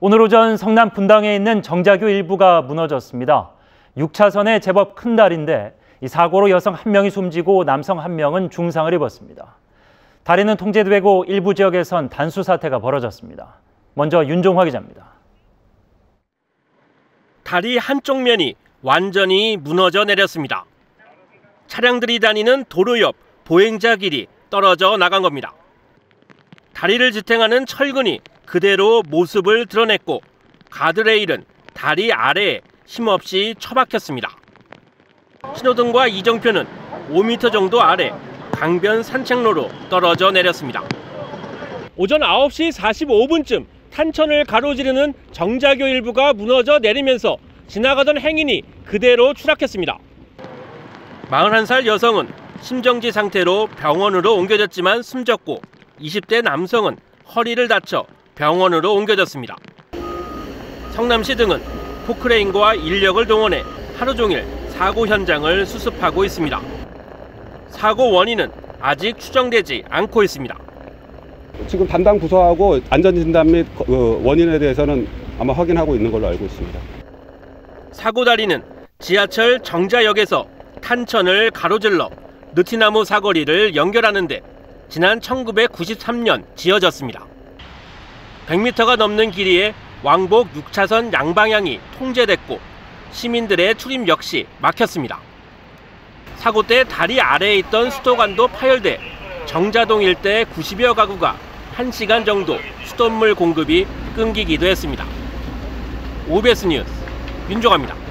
오늘 오전 성남 분당에 있는 정자교 일부가 무너졌습니다. 6차선의 제법 큰 다리인데 이 사고로 여성 1명이 숨지고 남성 1명은 중상을 입었습니다. 다리는 통제되고 일부 지역에선 단수 사태가 벌어졌습니다. 먼저 윤종화 기자입니다. 다리 한쪽 면이 완전히 무너져 내렸습니다. 차량들이 다니는 도로 옆 보행자 길이 떨어져 나간 겁니다. 다리를 지탱하는 철근이 그대로 모습을 드러냈고 가드레일은 다리 아래에 힘없이 처박혔습니다. 신호등과 이정표는 5m 정도 아래 강변 산책로로 떨어져 내렸습니다. 오전 9시 45분쯤 탄천을 가로지르는 정자교 일부가 무너져 내리면서 지나가던 행인이 그대로 추락했습니다. 41살 여성은 심정지 상태로 병원으로 옮겨졌지만 숨졌고 20대 남성은 허리를 다쳐 병원으로 옮겨졌습니다. 성남시 등은 포크레인과 인력을 동원해 하루 종일 사고 현장을 수습하고 있습니다. 사고 원인은 아직 추정되지 않고 있습니다. 지금 담당 부서하고 안전진단 및 원인에 대해서는 아마 확인하고 있는 걸로 알고 있습니다. 사고 다리는 지하철 정자역에서 탄천을 가로질러 느티나무 사거리를 연결하는데 지난 1993년 지어졌습니다. 100m가 넘는 길이에 왕복 6차선 양방향이 통제됐고 시민들의 출입 역시 막혔습니다. 사고 때 다리 아래에 있던 수도관도 파열돼 정자동 일대 90여 가구가 1시간 정도 수돗물 공급이 끊기기도 했습니다. OBS 뉴스 윤종화입니다.